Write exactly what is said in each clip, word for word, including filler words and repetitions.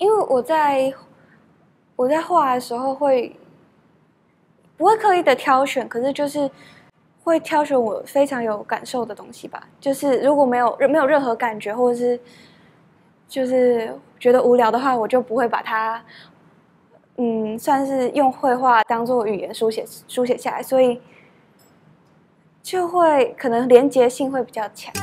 因为我在我在画的时候会不会刻意的挑选，可是就是会挑选我非常有感受的东西吧。就是如果没有没有任何感觉，或者是就是觉得无聊的话，我就不会把它嗯算是用绘画当做语言书写书写下来，所以就会可能连结性会比较强。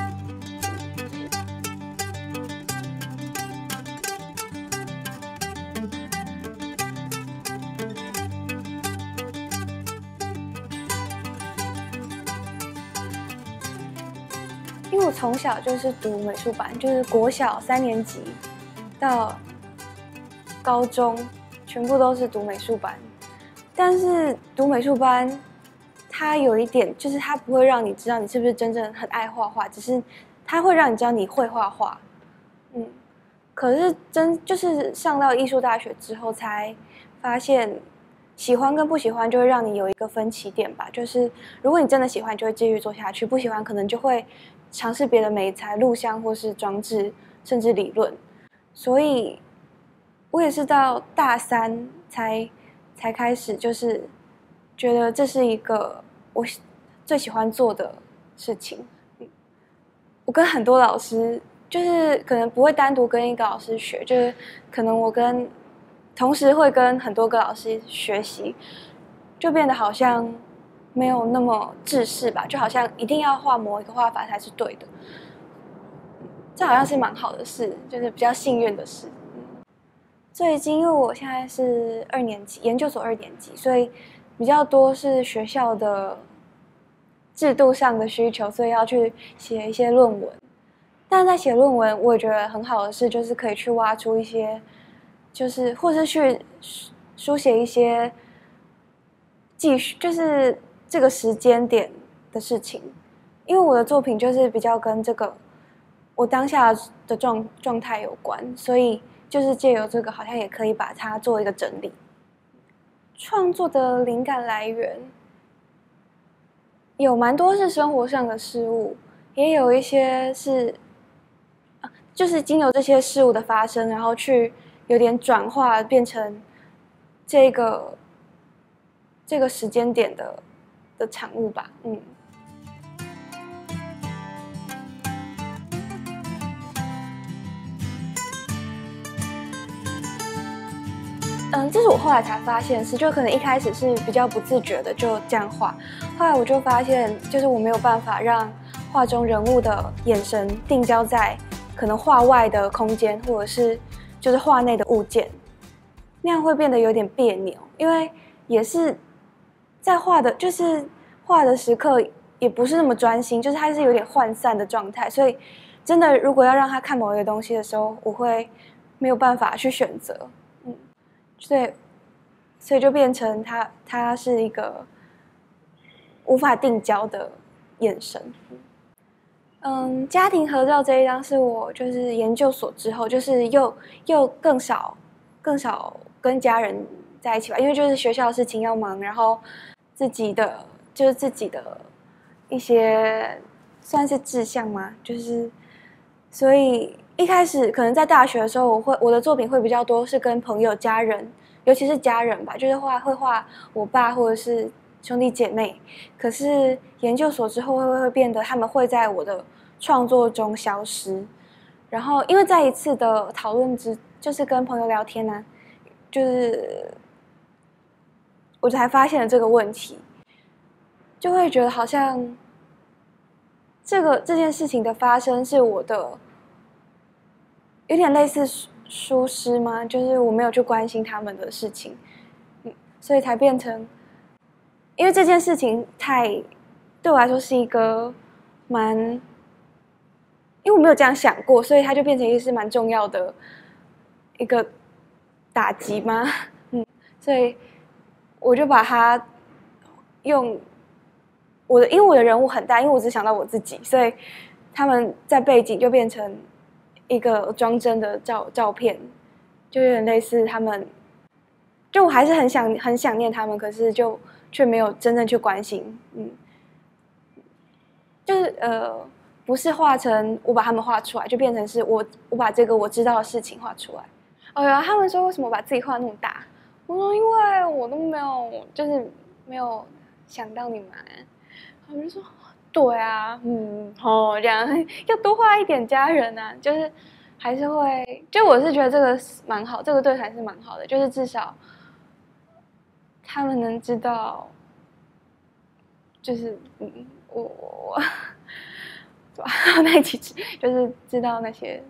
因为我从小就是读美术班，就是国小三年级到高中，全部都是读美术班。但是读美术班，它有一点就是它不会让你知道你是不是真正很爱画画，只是它会让你知道你会画画。嗯，可是真就是上到艺术大学之后，才发现喜欢跟不喜欢就会让你有一个分歧点吧。就是如果你真的喜欢，就会继续做下去；不喜欢，可能就会尝试别的媒材、录像或是装置，甚至理论。所以，我也是到大三才才开始，就是觉得这是一个我最喜欢做的事情。我跟很多老师，就是可能不会单独跟一个老师学，就是可能我跟同时会跟很多个老师学习，就变得好像没有那么制式吧，就好像一定要画某一个画法才是对的。这好像是蛮好的事，就是比较幸运的事。最近因为我现在是二年级，研究所二年级，所以比较多是学校的制度上的需求，所以要去写一些论文。但是在写论文，我也觉得很好的事，就是可以去挖出一些，就是或是去书写一些继续，就是这个时间点的事情。因为我的作品就是比较跟这个我当下的状状态有关，所以就是借由这个，好像也可以把它做一个整理。创作的灵感来源有蛮多是生活上的事物，也有一些是，就是经由这些事物的发生，然后去有点转化，变成这个这个时间点的的产物吧。嗯。嗯，这是我后来才发现的事，就可能一开始是比较不自觉的就这样画，后来我就发现，就是我没有办法让画中人物的眼神定焦在可能画外的空间，或者是就是画内的物件，那样会变得有点别扭，因为也是在画的，就是画的时刻也不是那么专心，就是它是有点涣散的状态，所以真的如果要让他看某一个东西的时候，我会没有办法去选择。对，所以就变成他，他是一个无法定焦的眼神。嗯，家庭合照这一张是我就是研究所之后，就是又又更少更少跟家人在一起吧，因为就是学校的事情要忙，然后自己的就是自己的一些算是志向嘛，就是所以一开始可能在大学的时候，我会我的作品会比较多是跟朋友、家人，尤其是家人吧，就是画会画我爸或者是兄弟姐妹。可是研究所之后会会变得他们会在我的创作中消失。然后因为在一次的讨论之，就是跟朋友聊天啊，就是我才发现了这个问题，就会觉得好像这个这件事情的发生是我的。有点类似疏失吗？就是我没有去关心他们的事情，嗯，所以才变成，因为这件事情太对我来说是一个蛮，因为我没有这样想过，所以它就变成一个是蛮重要的一个打击吗？嗯，所以我就把它用我的，因为我的人物很大，因为我只想到我自己，所以他们在背景就变成。一个装帧的照照片，就有点类似他们，就我还是很想很想念他们，可是就却没有真正去关心，嗯，就是呃，不是画成我把他们画出来，就变成是我我把这个我知道的事情画出来。 哦哟，他们说为什么把自己画那么大？我说因为我都没有，就是没有想到你们。他们就说对啊，嗯，哦，这样要多画一点家人啊，就是还是会，就我是觉得这个蛮好，这个对谈是蛮好的，就是至少他们能知道，就是嗯，我我对吧？那一起就是知道那些。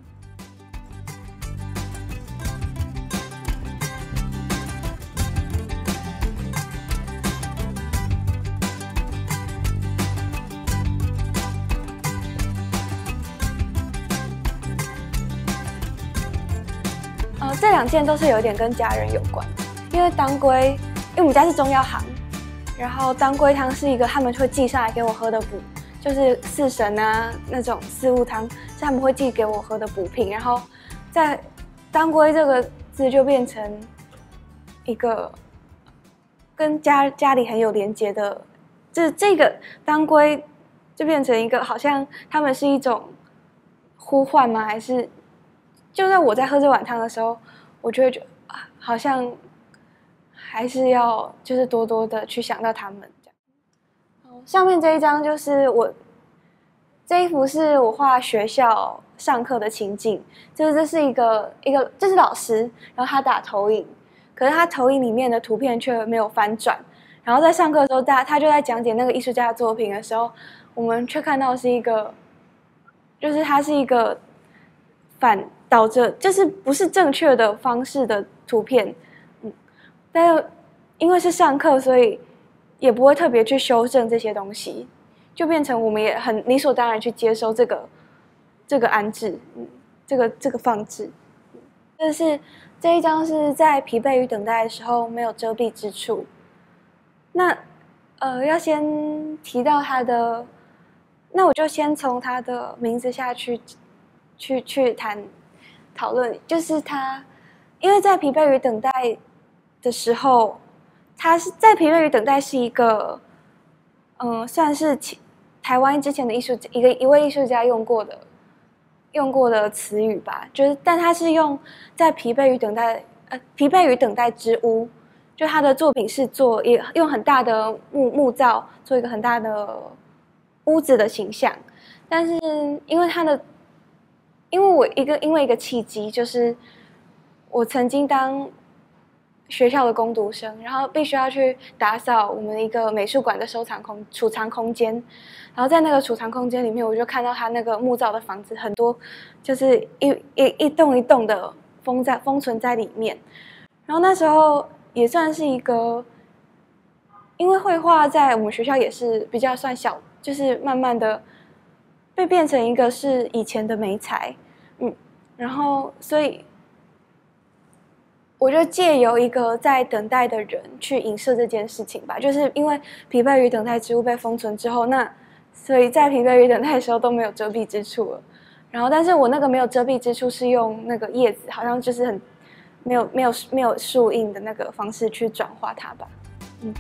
呃，这两件都是有点跟家人有关，因为当归，因为我们家是中药行，然后当归汤是一个他们会寄上来给我喝的补，就是四神啊那种四物汤是他们会寄给我喝的补品，然后在当归这个字就变成一个跟家家里很有连结的，就是这个当归就变成一个好像他们是一种呼唤吗？还是？就在我在喝这碗汤的时候，我就会觉得啊，好像还是要就是多多的去想到他们这样。上面这一张就是我这一幅是我画学校上课的情境，就是这是一个一个这是老师，然后他打投影，可是他投影里面的图片却没有翻转，然后在上课的时候，大他就在讲解那个艺术家的作品的时候，我们却看到是一个，就是他是一个反。导着就是不是正确的方式的图片，嗯，但是因为是上课，所以也不会特别去修正这些东西，就变成我们也很理所当然去接收这个这个安置，嗯，这个这个放置。就是这一张是在疲惫与等待的时候没有遮蔽之处。那呃，要先提到他的，那我就先从他的名字下去去去谈。讨论就是他，因为在疲惫与等待的时候，他是在疲惫与等待是一个，嗯，算是台湾之前的艺术一个一位艺术家用过的用过的词语吧，就是但他是用在疲惫与等待呃疲惫与等待之屋，就他的作品是做也用很大的木木造做一个很大的屋子的形象，但是因为他的。因为我一个因为一个契机，就是我曾经当学校的工读生，然后必须要去打扫我们一个美术馆的收藏空储藏空间，然后在那个储藏空间里面，我就看到他那个木造的房子，很多就是一一一栋一栋的封在封存在里面，然后那时候也算是一个，因为绘画在我们学校也是比较算小，就是慢慢的被变成一个是以前的媒材。嗯，然后所以我就借由一个在等待的人去影射这件事情吧，就是因为疲惫与等待之物被封存之后，那所以在疲惫与等待的时候都没有遮蔽之处了。然后，但是我那个没有遮蔽之处是用那个叶子，好像就是很没有没有没有树荫的那个方式去转化它吧。嗯。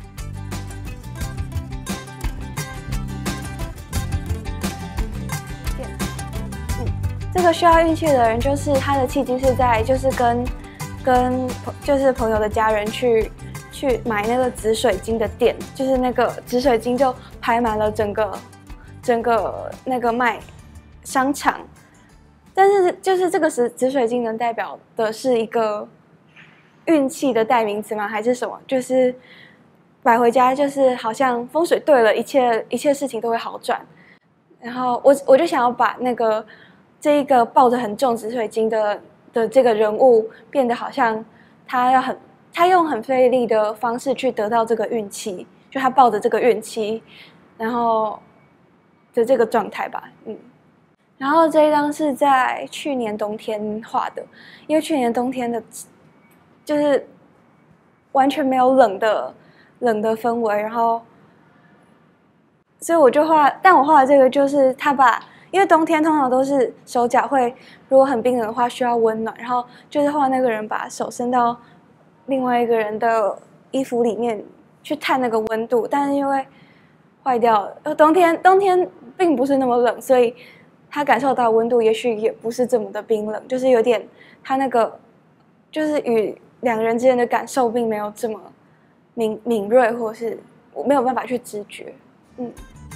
这个需要运气的人，就是他的契机是在，就是跟跟就是朋友的家人去去买那个紫水晶的店，就是那个紫水晶就排满了整个整个那个卖商场，但是就是这个紫紫水晶能代表的是一个运气的代名词吗？还是什么？就是买回家就是好像风水对了，一切一切事情都会好转。然后我我就想要把那个。这一个抱着很重紫水晶的的这个人物，变得好像他要很，他用很费力的方式去得到这个运气，就他抱着这个运气，然后的这个状态吧，嗯。然后这一张是在去年冬天画的，因为去年冬天的，就是完全没有冷的冷的氛围，然后，所以我就画，但我画的这个就是他把。因为冬天通常都是手脚会，如果很冰冷的话需要温暖，然后就是画那个人把手伸到另外一个人的衣服里面去探那个温度，但是因为坏掉了，冬天冬天并不是那么冷，所以他感受到温度也许也不是这么的冰冷，就是有点他那个就是与两人之间的感受并没有这么敏敏锐，或是我没有办法去知觉。嗯。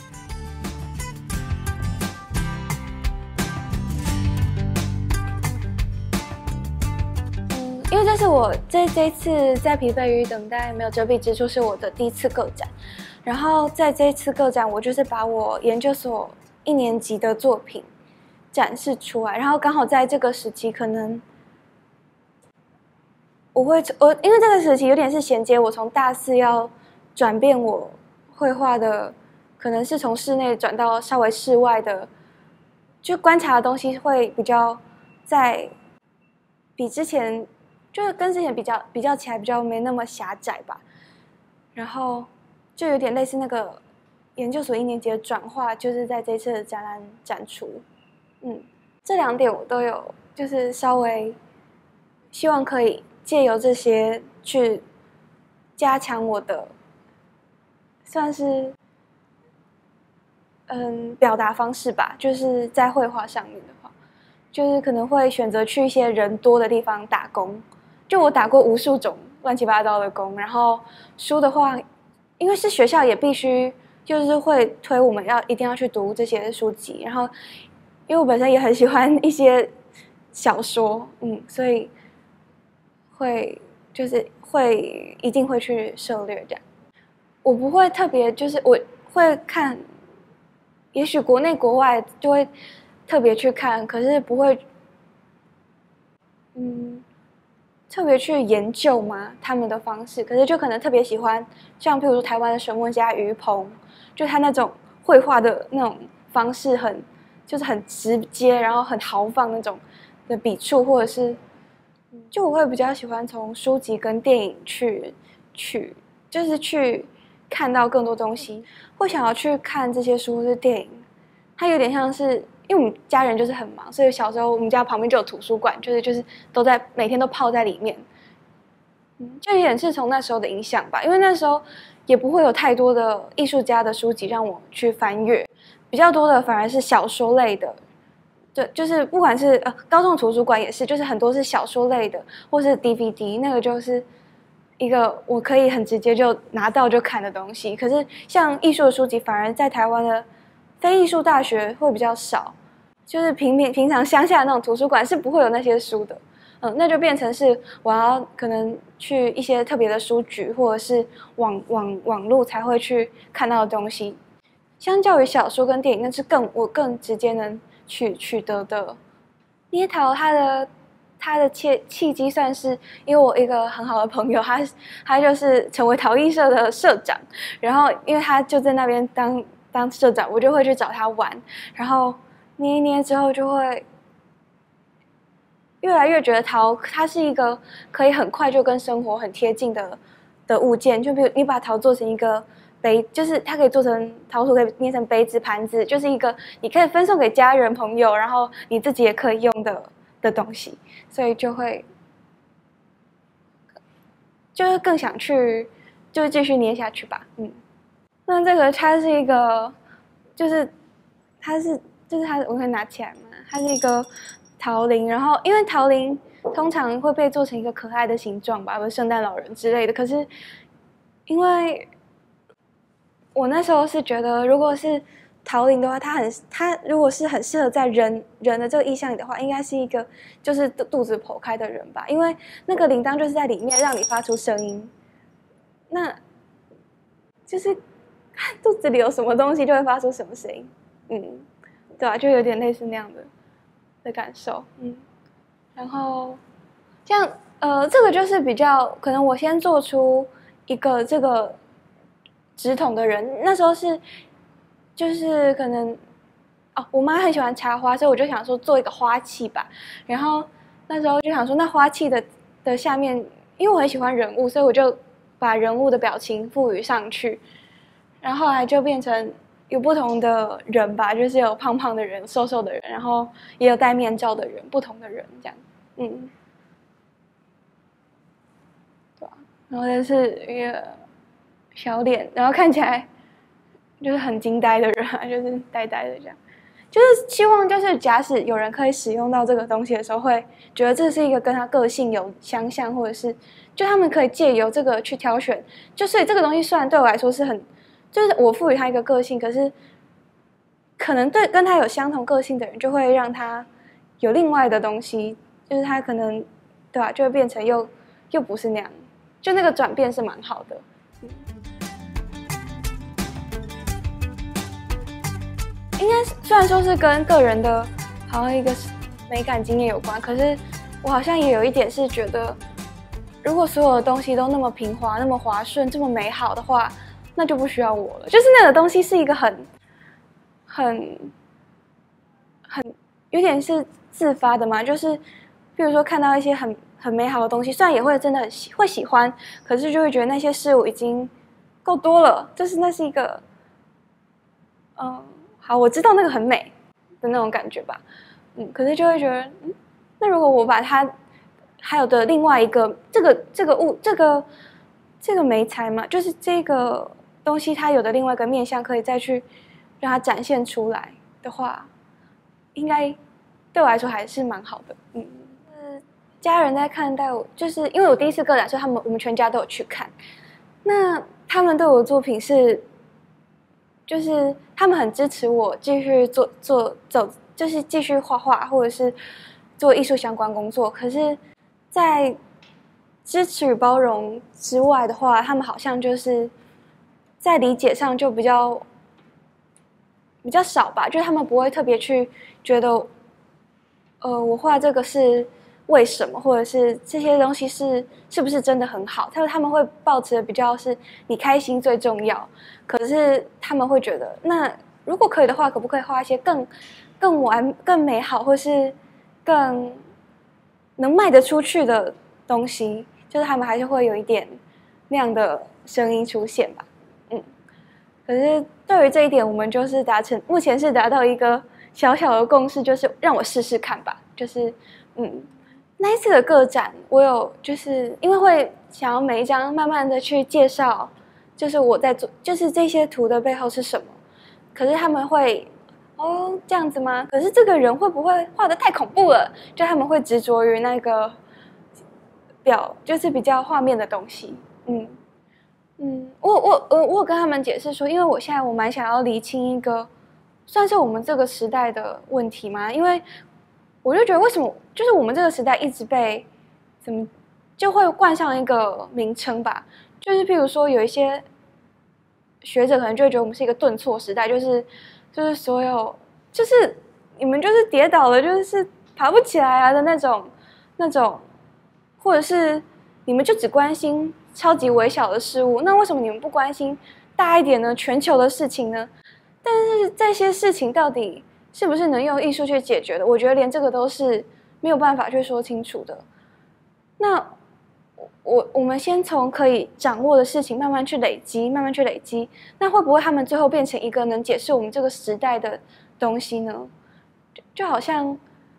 嗯，因为这是我这这一次在疲惫与等待没有遮蔽之处是我的第一次个展，然后在这一次个展，我就是把我研究所一年级的作品展示出来，然后刚好在这个时期，可能我会我因为这个时期有点是衔接我从大四要转变我绘画的，可能是从室内转到稍微室外的，就观察的东西会比较在比之前就是跟之前比较比较起来比较没那么狭窄吧，然后就有点类似那个研究所一年级的转化，就是在这次的展览展出。嗯，这两点我都有，就是稍微希望可以借由这些去加强我的，算是嗯表达方式吧。就是在绘画上面的话，就是可能会选择去一些人多的地方打工。就我打过无数种乱七八糟的工，然后书的话，因为是学校也必须就是会推我们要一定要去读这些书籍，然后。因为我本身也很喜欢一些小说，嗯，所以会就是会一定会去涉猎这样。我不会特别就是我会看，也许国内国外就会特别去看，可是不会，嗯，特别去研究嘛他们的方式。可是就可能特别喜欢，像譬如说台湾的水墨家于鹏，就他那种绘画的那种方式很。就是很直接，然后很豪放那种的笔触，或者是，就我会比较喜欢从书籍跟电影去去，就是去看到更多东西，会想要去看这些书或是电影。它有点像是，因为我们家人就是很忙，所以小时候我们家旁边就有图书馆，就是就是都在每天都泡在里面，嗯，就有点是从那时候的影响吧，因为那时候也不会有太多的艺术家的书籍让我去翻阅。比较多的反而是小说类的，对，就是不管是呃高中图书馆也是，就是很多是小说类的，或是 D V D， 那个就是一个我可以很直接就拿到就看的东西。可是像艺术的书籍，反而在台湾的非艺术大学会比较少，就是平平平常乡下那种图书馆是不会有那些书的，嗯，那就变成是我要可能去一些特别的书局，或者是网网网络才会去看到的东西。相较于小说跟电影，那是更我更直接能取取得的。捏陶它的它的契契机算是因为我一个很好的朋友，他他就是成为陶艺社的社长，然后因为他就在那边当当社长，我就会去找他玩，然后捏一捏之后就会越来越觉得陶它是一个可以很快就跟生活很贴近的的物件，就比如你把陶做成一个。杯就是它可以做成陶土，可以捏成杯子、盘子，就是一个你可以分送给家人朋友，然后你自己也可以用的的东西，所以就会就是更想去，就继续捏下去吧。嗯，那这个它是一个，就是它是就是它，我可以拿起来嘛，它是一个陶铃，然后因为陶铃通常会被做成一个可爱的形状吧，或者圣诞老人之类的，可是因为。我那时候是觉得，如果是陶铃的话，它很它如果是很适合在人人的这个意象里的话，应该是一个就是肚子剖开的人吧，因为那个铃铛就是在里面让你发出声音，那就是肚子里有什么东西就会发出什么声音，嗯，对啊，就有点类似那样的的感受，嗯，然后像呃这个就是比较可能我先做出一个这个。直筒的人，那时候是，就是可能，哦，我妈很喜欢插花，所以我就想说做一个花器吧。然后那时候就想说，那花器的的下面，因为我很喜欢人物，所以我就把人物的表情赋予上去。然后后来就变成有不同的人吧，就是有胖胖的人、瘦瘦的人，然后也有戴面罩的人，不同的人这样，嗯，对吧？然后就是一个。小脸，然后看起来就是很惊呆的人，就是呆呆的这样， 就是希望就是假使有人可以使用到这个东西的时候，会觉得这是一个跟他个性有相像，或者是就他们可以借由这个去挑选。就所以这个东西虽然对我来说是很，就是我赋予他一个个性，可是可能对跟他有相同个性的人，就会让他有另外的东西，就是他可能对吧、啊，就会变成又又不是那样，就那个转变是蛮好的。嗯应该虽然说是跟个人的，好像一个美感经验有关，可是我好像也有一点是觉得，如果所有的东西都那么平滑、那么滑顺、这么美好的话，那就不需要我了。就是那个东西是一个很、很、很有点是自发的嘛，就是比如说看到一些很很美好的东西，虽然也会真的很喜会喜欢，可是就会觉得那些事物已经够多了，就是那是一个，嗯。好，我知道那个很美的那种感觉吧，嗯，可是就会觉得，嗯，那如果我把它还有的另外一个这个这个物这个这个媒材嘛，就是这个东西它有的另外一个面向可以再去让它展现出来的话，应该对我来说还是蛮好的，嗯，呃，家人在看待我，就是因为我第一次个展，所以他们我们全家都有去看，那他们对我的作品是。就是他们很支持我继续做做走，就是继续画画或者是做艺术相关工作。可是，在支持与包容之外的话，他们好像就是在理解上就比较比较少吧。就是他们不会特别去觉得，呃，我画这个是为什么，或者是这些东西是是不是真的很好？他他们会抱持的比较是你开心最重要。可是他们会觉得，那如果可以的话，可不可以画一些更、更完、更美好，或是更能卖得出去的东西？就是他们还是会有一点那样的声音出现吧。嗯，可是对于这一点，我们就是达成，目前是达到一个小小的共识，就是让我试试看吧。就是嗯，那一次的个展，我有就是因为会想要每一张慢慢的去介绍。就是我在做，就是这些图的背后是什么？可是他们会，哦，这样子吗？可是这个人会不会画得太恐怖了？就他们会执着于那个表，就是比较画面的东西。嗯嗯，我我我我有跟他们解释说，因为我现在我蛮想要厘清一个，算是我们这个时代的问题嘛。因为我就觉得为什么，就是我们这个时代一直被怎么就会冠上一个名称吧。就是譬如说有一些学者可能就会觉得我们是一个顿挫时代，就是就是所有就是你们就是跌倒了，就是爬不起来啊的那种那种，或者是你们就只关心超级微小的事物，那为什么你们不关心大一点呢？全球的事情呢？但是这些事情到底是不是能用艺术去解决的？我觉得连这个都是没有办法去说清楚的。那。我我们先从可以掌握的事情慢慢去累积，慢慢去累积，那会不会他们最后变成一个能解释我们这个时代的东西呢？就就好像，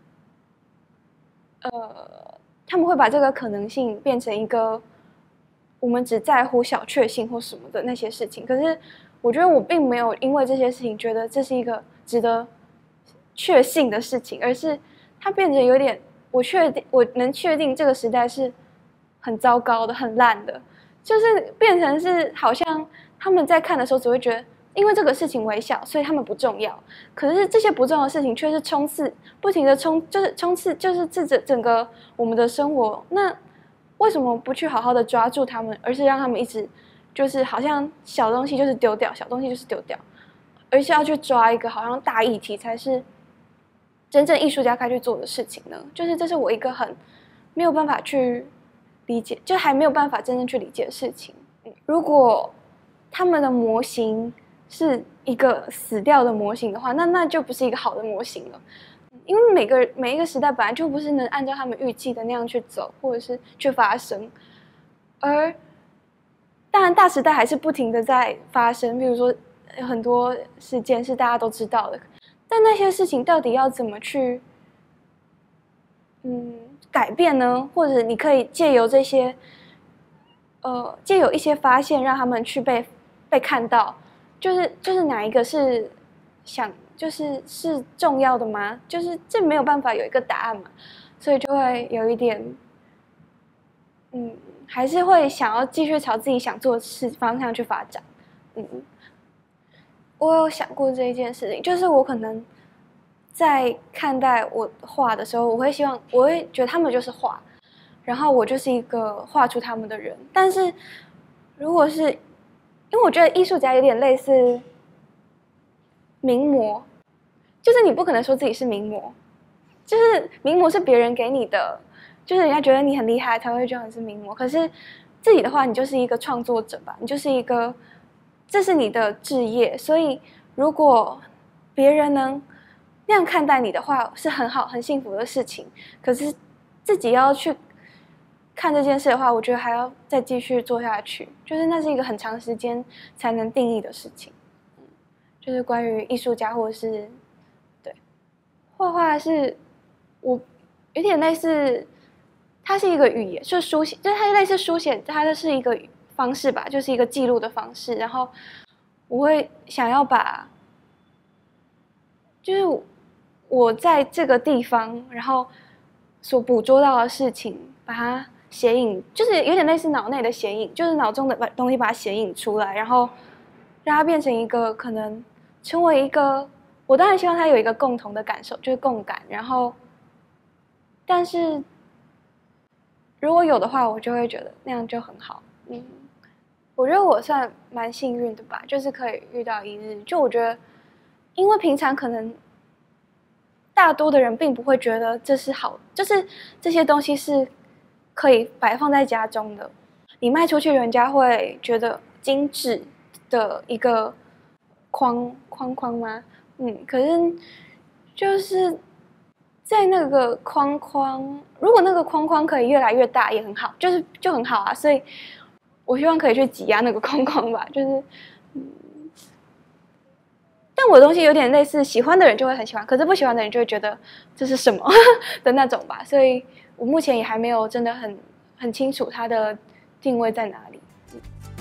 呃，他们会把这个可能性变成一个我们只在乎小确幸或什么的那些事情。可是我觉得我并没有因为这些事情觉得这是一个值得确信的事情，而是它变得有点我确定我能确定这个时代是。很糟糕的，很烂的，就是变成是好像他们在看的时候只会觉得，因为这个事情微小，所以他们不重要。可是这些不重要的事情却是冲刺，不停的冲，就是冲刺，就是这整整个我们的生活。那为什么不去好好的抓住他们，而是让他们一直就是好像小东西就是丢掉，小东西就是丢掉，而是要去抓一个好像大议题才是真正艺术家该去做的事情呢？就是这是我一个很没有办法去。理解就还没有办法真正去理解的事情。如果他们的模型是一个死掉的模型的话，那那就不是一个好的模型了。因为每个每一个时代本来就不是能按照他们预计的那样去走，或者是去发生。而当然，大时代还是不停的在发生，比如说有很多事件是大家都知道的，但那些事情到底要怎么去，嗯。改变呢，或者你可以借由这些，呃，借由一些发现，让他们去被被看到，就是就是哪一个是想就是是重要的吗？就是这没有办法有一个答案嘛，所以就会有一点，嗯，还是会想要继续朝自己想做的事方向去发展。嗯，我有想过这一件事情，就是我可能在看待我画的时候，我会希望，我会觉得他们就是画，然后我就是一个画出他们的人。但是如果是，因为我觉得艺术家有点类似名模，就是你不可能说自己是名模，就是名模是别人给你的，就是人家觉得你很厉害才会觉得你是名模。可是自己的话，你就是一个创作者吧，你就是一个，这是你的志业。所以如果别人能那样看待你的话，是很好、很幸福的事情。可是自己要去看这件事的话，我觉得还要再继续做下去，就是那是一个很长时间才能定义的事情。嗯，就是关于艺术家或者是对画画，是我有点类似，它是一个语言，是书写，就是它类似书写，它的是一个方式吧，就是一个记录的方式。然后我会想要把，就是我在这个地方，然后所捕捉到的事情，把它写影，就是有点类似脑内的写影，就是脑中的把东西把它写影出来，然后让它变成一个可能成为一个，我当然希望它有一个共同的感受，就是共感。然后，但是如果有的话，我就会觉得那样就很好。嗯，我觉得我算蛮幸运的吧，就是可以遇到一日。就我觉得，因为平常可能大多的人并不会觉得这是好，就是这些东西是可以摆放在家中的，你卖出去，人家会觉得精致的一个框框框吗？嗯，可是就是在那个框框，如果那个框框可以越来越大，也很好，就是就很好啊。所以我希望可以去挤压那个框框吧，就是，嗯。但我的东西有点类似，喜欢的人就会很喜欢，可是不喜欢的人就会觉得这是什么的那种吧。所以我目前也还没有真的很很清楚它的定位在哪里。嗯